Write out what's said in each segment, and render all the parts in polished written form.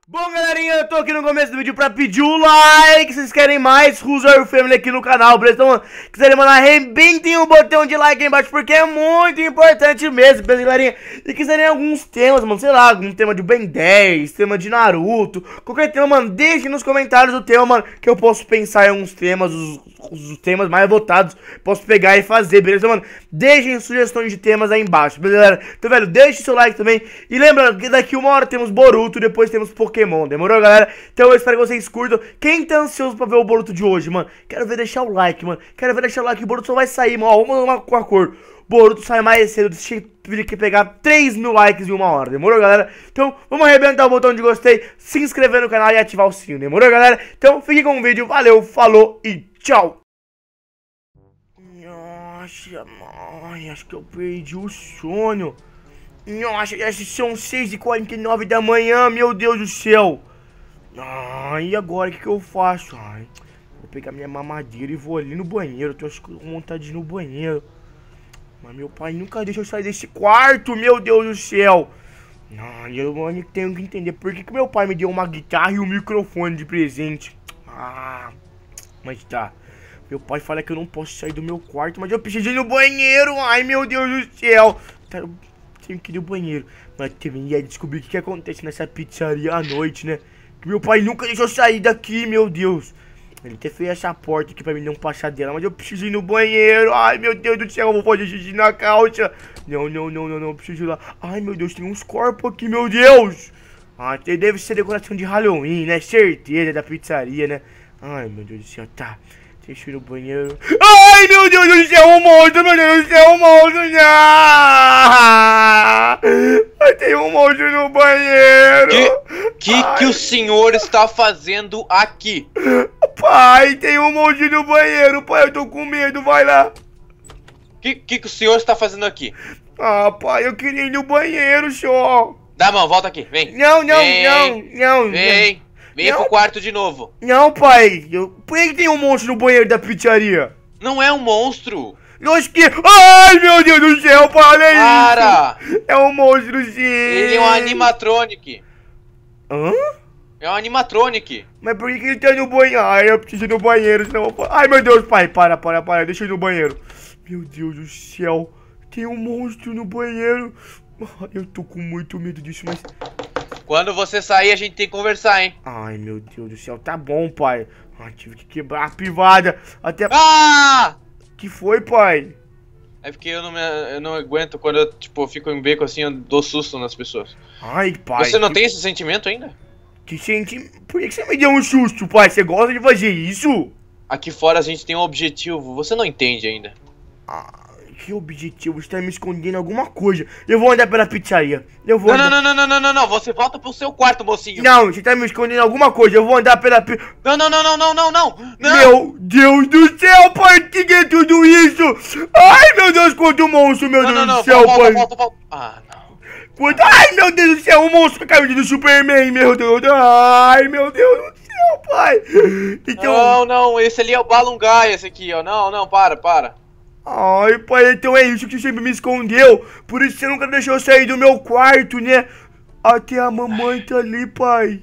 Bom, galerinha, eu tô aqui no começo do vídeo pra pedir o like. Se vocês querem mais Who's Your Family aqui no canal, beleza? Então, se quiserem mandar, arrebentem o botão de like aí embaixo, porque é muito importante mesmo, beleza, galerinha? E quiserem alguns temas, mano, sei lá, algum tema de Ben 10, tema de Naruto, qualquer tema, mano, deixem nos comentários o tema, mano, que eu posso pensar em alguns temas, os temas mais votados, posso pegar e fazer, beleza, mano? Deixem sugestões de temas aí embaixo, beleza, galera? Então, velho, deixe seu like também. E lembrando que daqui uma hora temos Boruto, depois temos Pokémon, demorou, galera? Então eu espero que vocês curtam. Quem tá ansioso pra ver o Boruto de hoje, mano? Quero ver deixar o like, mano. Quero ver deixar o like, o Boruto só vai sair, mano. Ó, vamos com a cor. Boruto sai mais cedo, tive que pegar 3.000 likes em uma hora, demorou, galera? Então, vamos arrebentar o botão de gostei, se inscrever no canal e ativar o sininho, demorou, galera? Então, fiquem com o vídeo, valeu, falou e tchau! Nossa, mãe, acho que eu perdi o sono. Nossa, já são 6h49 da manhã, meu Deus do céu. E agora o que eu faço? Vou pegar minha mamadeira e vou ali no banheiro. Eu tô com vontade de ir no banheiro. Mas meu pai nunca deixa eu sair desse quarto, meu Deus do céu. Eu tenho que entender por que meu pai me deu uma guitarra e um microfone de presente. Mas tá. Meu pai fala que eu não posso sair do meu quarto, mas eu preciso ir no banheiro. Ai, meu Deus do céu. Tenho que ir no banheiro. Mas também ia descobrir o que acontece nessa pizzaria à noite, né? Que meu pai nunca deixou eu sair daqui, meu Deus. Ele até fez essa porta aqui pra mim não passar dela, mas eu preciso ir no banheiro. Ai, meu Deus do céu, eu vou fazer xixi na calça. Não, preciso ir lá. Ai, meu Deus, tem uns corpos aqui, meu Deus. Deve ser decoração de Halloween, né? Certeza, da pizzaria, né? Ai, meu Deus do céu, tá. Deixa eu ir no banheiro. Ai, meu Deus do céu, um monstro, meu Deus do céu, um monstro. Tem um monstro no banheiro. Que o senhor está fazendo aqui? Pai, tem um monstro no banheiro, pai, eu tô com medo, vai lá. Que o senhor está fazendo aqui? Pai, eu queria ir no banheiro, senhor. Dá a mão, volta aqui, vem. Não. Vem pro quarto de novo. Não, pai, por que tem um monstro no banheiro da pizzaria? Não é um monstro. Ai, meu Deus do céu, para isso. Para! É um monstro, sim. Ele é um animatronic. Hã? É um animatronic. Mas por que ele tá no banheiro? Eu preciso ir no banheiro, senão... Ai, meu Deus, pai, para, deixa eu ir no banheiro. Meu Deus do céu, tem um monstro no banheiro. Eu tô com muito medo disso, mas... Quando você sair, a gente tem que conversar, hein? Ai, meu Deus do céu, tá bom, pai. Tive que quebrar a privada. Até... Que foi, pai? É porque eu não aguento quando eu, tipo, fico em beco assim, eu dou susto nas pessoas. Ai, pai. Você não tem esse sentimento ainda? Que sentimento? Por que você me deu um susto, pai? Você gosta de fazer isso? Aqui fora a gente tem um objetivo, você não entende ainda. Que objetivo? Você tá me escondendo alguma coisa. Eu vou andar pela pizzaria. Não, você volta pro seu quarto, mocinho. Não, você tá me escondendo alguma coisa. Eu vou andar pela Não. Meu Deus do céu, pai, que é tudo isso? Ai, meu Deus, quanto monstro, meu Deus do céu, pai. Volta. Não. Ai, meu Deus do céu, o monstro caiu do Superman, meu Deus. Ai, meu Deus do céu, pai. Então... Não, esse ali é o Balungai, esse aqui, ó. Não, para. Ai, pai, então é isso que você sempre me escondeu. Por isso você nunca deixou eu sair do meu quarto, né? Até a mamãe tá ali, pai.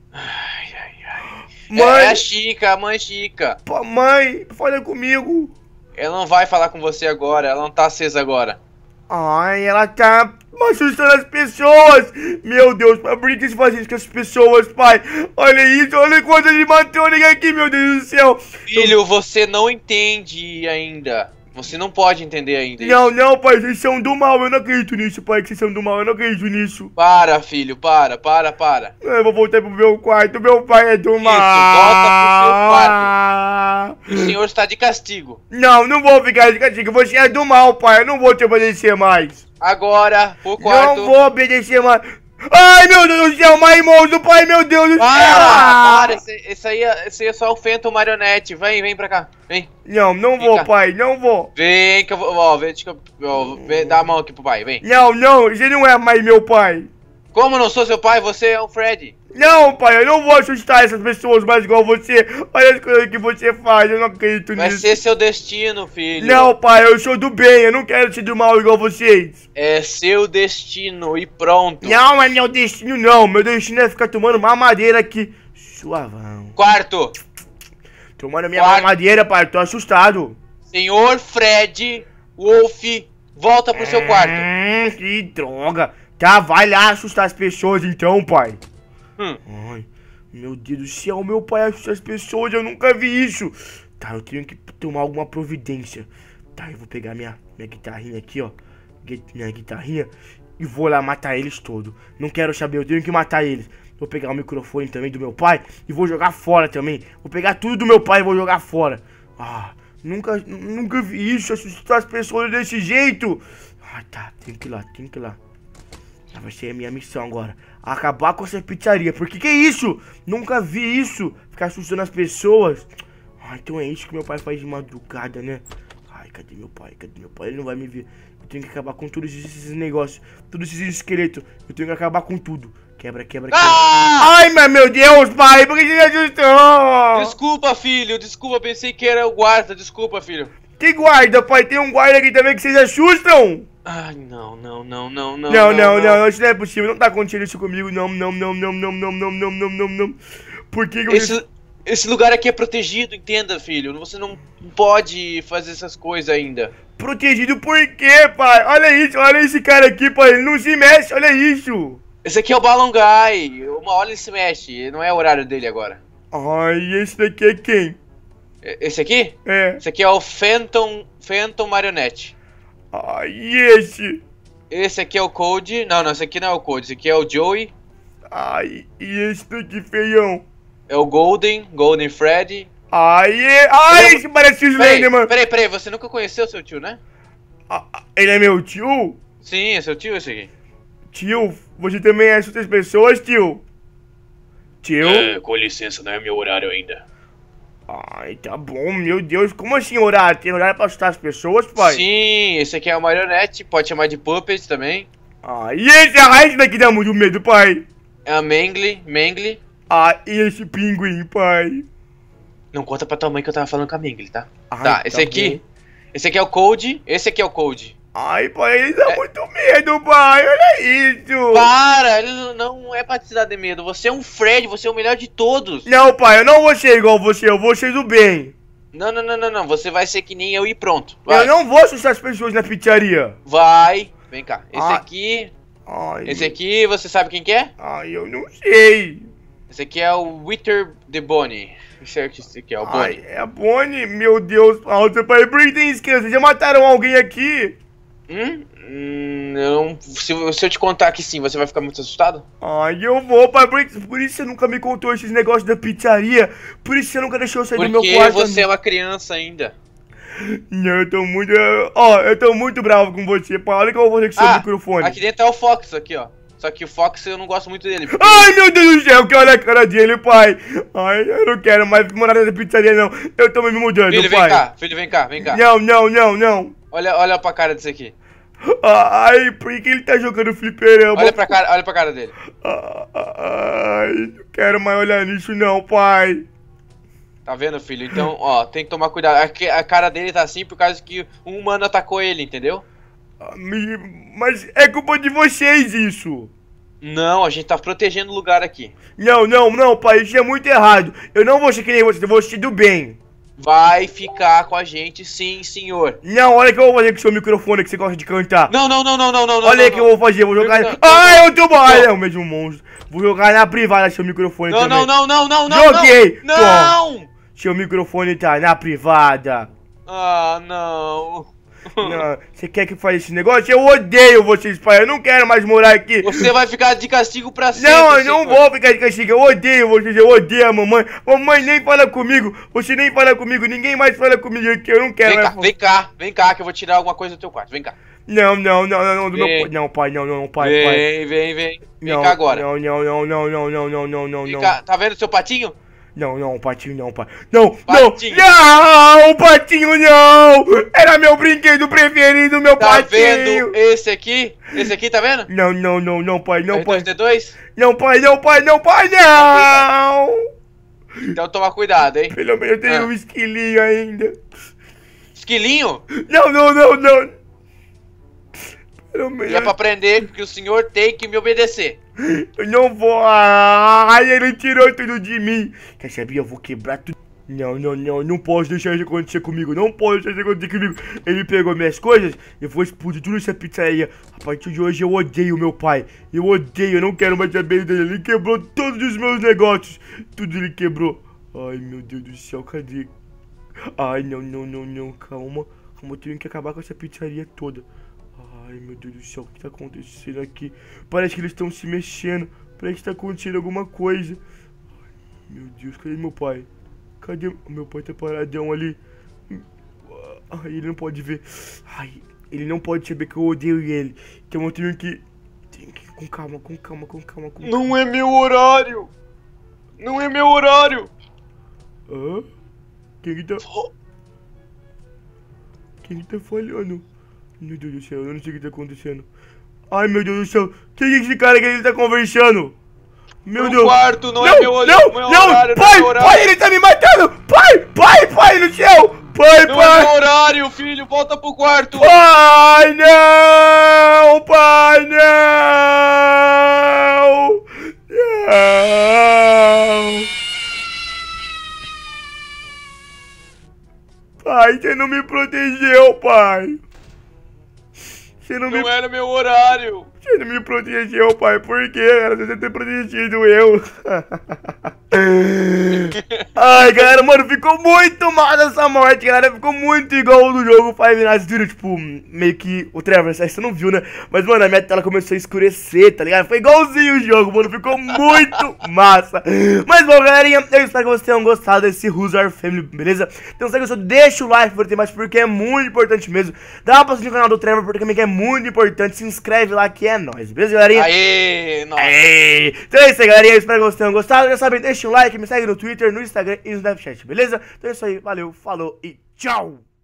Mãe. É a Chica, a mãe Chica. Mãe, fala comigo. Ela não vai falar com você agora, ela não tá acesa agora. Ai, ela tá assustando as pessoas. Meu Deus, pai, por que você faz isso com as pessoas, pai? Olha isso, olha quanto animatrônica aqui, meu Deus do céu. Filho, você não entende ainda. Você não pode entender ainda isso. Não, pai, vocês são do mal, eu não acredito nisso, pai, que vocês são do mal, eu não acredito nisso. Para, filho, para. Eu vou voltar pro meu quarto, meu pai é do mal. Isso, volta pro seu quarto. O senhor está de castigo. Não vou ficar de castigo, você é do mal, pai, eu não vou te obedecer mais. Agora, pro quarto. Não vou obedecer mais. Ai, meu Deus do céu, mais monstro, pai, meu Deus do céu. Para, esse aí é só o Phantom Marionette, vem pra cá, vem. Não vou, pai, não vou. Vem que eu vou, dá a mão aqui pro pai, vem. Não, você não é mais meu pai. Como eu não sou seu pai, você é o Fred. Não, pai, eu não vou assustar essas pessoas mais igual você. Olha as coisas que você faz, eu não acredito Vai nisso. ser seu destino, filho. Não, pai, eu sou do bem, eu não quero ser do mal igual vocês. É seu destino e pronto. Não, é meu destino não. Meu destino é ficar tomando mamadeira aqui. Suavão. Quarto. Tomando minha mamadeira, pai, eu tô assustado. Senhor Fred Wolf, volta pro seu quarto. Que droga. Tá, vai lá assustar as pessoas então, pai. Ai, meu Deus do céu, meu pai assusta as pessoas, eu nunca vi isso. Tá, eu tenho que tomar alguma providência. Tá, eu vou pegar minha guitarrinha aqui, ó. Minha guitarrinha. E vou lá matar eles todos. Não quero saber, eu tenho que matar eles. Vou pegar o microfone também do meu pai e vou jogar fora também. Vou pegar tudo do meu pai e vou jogar fora. Ah, nunca vi isso, assustar as pessoas desse jeito. Ah, tá, tenho que ir lá, tenho que ir lá. Vai ser a minha missão agora. Acabar com essa pizzaria. Porque que é isso? Nunca vi isso. Ficar assustando as pessoas. Ah, então é isso que meu pai faz de madrugada, né? Ai, cadê meu pai? Cadê meu pai? Ele não vai me ver. Eu tenho que acabar com todos esses negócios. Todos esses esqueletos. Eu tenho que acabar com tudo. Quebra, quebra, quebra. Ai, mas meu Deus, pai. Por que você me assustou? Desculpa, filho. Desculpa, pensei que era o guarda. Desculpa, filho. Que guarda, pai? Tem um guarda aqui também que vocês assustam? Ai, não. Não, isso não é possível, não tá acontecendo isso comigo, não. Por que esse lugar aqui é protegido, entenda, filho. Você não pode fazer essas coisas ainda. Protegido por quê, pai? Olha isso, olha esse cara aqui, pai, ele não se mexe, olha isso. Esse aqui é o Balloon Guy, uma hora ele se mexe, não é o horário dele agora. Ai, esse daqui é quem? Esse aqui? É. Esse aqui é o Phantom Marionette. Ai, e esse? Esse aqui é o Code. Não, esse aqui não é o Code. Esse aqui é o Joey. Ai, e esse daqui feião? É o Golden Freddy. Ai, esse parece o Slenderman. Peraí, você nunca conheceu seu tio, né? Ele é meu tio? Sim, é seu tio esse aqui. Tio, você também assusta as pessoas, tio? Tio? Com licença, não é meu horário ainda. Ai, tá bom, meu Deus, como assim horário? Tem horário pra assustar as pessoas, pai? Sim, esse aqui é o Marionette, pode chamar de Puppet também. Ah, e esse daqui dá muito medo, pai? É a Mengli. Ah, e esse pinguim, pai? Não conta pra tua mãe que eu tava falando com a Mengli, tá? Ai, tá, esse aqui é o Code, esse aqui é o Code. Ai, pai, ele dá muito medo, pai, olha isso. Para, ele não é pra te dar de medo, você é um Fred, você é o melhor de todos. Não, pai, eu não vou ser igual você, eu vou ser do bem. Não, você vai ser que nem eu e pronto. Vai. Eu não vou assustar as pessoas na pizzaria. Vai, vem cá, esse aqui, você sabe quem que é? Ai, eu não sei. Esse aqui é o Wither the Bonnie. Esse aqui é o Bonnie. Ai, é a Bonnie, meu Deus, alto, pai, por que tem esquerda? Vocês já mataram alguém aqui? Se eu te contar que sim, você vai ficar muito assustado? Ai, eu vou, pai. Por isso você nunca me contou esses negócios da pizzaria. Por isso você nunca deixou eu sair do meu quarto. Porque você é uma criança ainda. Não, eu tô muito... eu tô muito bravo com você, pai. Olha que eu vou fazer com seu microfone. Aqui dentro é o Fox, aqui, ó. Só que o Fox eu não gosto muito dele. Porque... Ai, meu Deus do céu, que olha a cara dele, pai. Ai, eu não quero mais morar nessa pizzaria, não. Eu tô me mudando, filho, pai. Filho, vem cá. Não. Olha pra cara desse aqui. Ai, por que ele tá jogando fliperama? Olha pra cara dele. Ai, não quero mais olhar nisso não, pai. Tá vendo, filho? Então, ó, tem que tomar cuidado. A cara dele tá assim por causa que um humano atacou ele, entendeu? Mas é culpa de vocês isso. Não, a gente tá protegendo o lugar aqui. Não, pai, isso é muito errado. Eu não vou ser que nem você, eu vou ser do bem. Vai ficar com a gente, sim, senhor. Não, olha o que eu vou fazer com o seu microfone que você gosta de cantar. Não. Olha o que eu vou fazer, vou jogar... eu tô bom, é o mesmo monstro. Vou jogar na privada seu microfone também. Não. Joguei. Não. Seu microfone tá na privada. Ah, não. Não, você quer que eu faça esse negócio? Eu odeio vocês, pai. Eu não quero mais morar aqui. Você vai ficar de castigo pra sempre. Não, eu não vou ficar de castigo. Eu odeio vocês. Eu odeio a mamãe. Mamãe nem fala comigo. Você nem fala comigo. Ninguém mais fala comigo aqui. Eu não quero mais. Vem cá, que eu vou tirar alguma coisa do teu quarto. Vem cá. Não, pai. Vem cá agora. Não. Tá vendo seu patinho? Não, não, patinho não, pai. Não, Patinho. não, patinho não. Era meu brinquedo preferido, meu Tá patinho. vendo esse aqui? Esse aqui, tá vendo? Não, não, não, não, pai, não, pai. R2D2? Não, pai, não, pai, não, pai, não. Então toma cuidado, hein? Pelo menos eu tenho um esquilinho ainda. Esquilinho? Não, não, não, não. Pelo menos... E é pra aprender que o senhor tem que me obedecer. Eu não vou. Ai, ele tirou tudo de mim. Quer saber? Eu vou quebrar tudo. Não, não, não. Não posso deixar isso acontecer comigo. Não posso deixar isso acontecer comigo. Ele pegou minhas coisas. Eu vou explodir tudo nessa pizzaria. A partir de hoje eu odeio meu pai. Eu odeio. Eu não quero mais saber dele. Ele quebrou todos os meus negócios. Tudo ele quebrou. Ai, meu Deus do céu. Cadê? Ai, não, não, não, não. Calma. Calma. Eu tenho que acabar com essa pizzaria toda. Ai, meu Deus do céu, o que tá acontecendo aqui? Parece que eles estão se mexendo. Parece que tá acontecendo alguma coisa. Ai, meu Deus, cadê meu pai? Cadê? O meu pai tá paradão ali. Ai, ele não pode ver. Ai, ele não pode saber que eu odeio ele. Então eu tenho que... Com calma, com calma, com calma, com calma. Não é meu horário! Não é meu horário! Hã? Quem que tá... Quem que tá falhando? Meu Deus do céu, eu não sei o que tá acontecendo. Ai, meu Deus do céu. Quem é esse cara que ele tá conversando? Meu Deus. Quarto, não é meu horário. Pai, pai, ele tá me matando. Pai no céu. Pai. Não é meu horário, filho. Volta pro quarto. Pai, não. Pai, não. Não. Pai, você não me protegeu, pai. Não era meu horário. Você não me protegeu, pai. Por quê? Era você ter protegido eu. Ai, galera, mano, ficou muito mal essa morte, galera. Ficou muito igual do jogo Five Nights at Freddy's, tipo, meio que o Trevor, você não viu, né? Mas, mano, a minha tela começou a escurecer, tá ligado? Foi igualzinho o jogo, mano. Ficou muito massa. Mas, bom, galerinha, eu espero que vocês tenham gostado desse Who's Our Family, beleza? Então, se você gostou, deixa o like por ter mais, porque é muito importante mesmo. Dá uma passadinha no canal do Trevor, porque também que é muito importante. Se inscreve lá que é nóis, beleza, galerinha? Aê, nóis. Aê. Então é isso aí, galerinha. Eu espero que vocês tenham gostado. Já sabem, deixa o like, me segue no Twitter, no Instagram e no Snapchat, beleza? Então é isso aí, valeu, falou e tchau!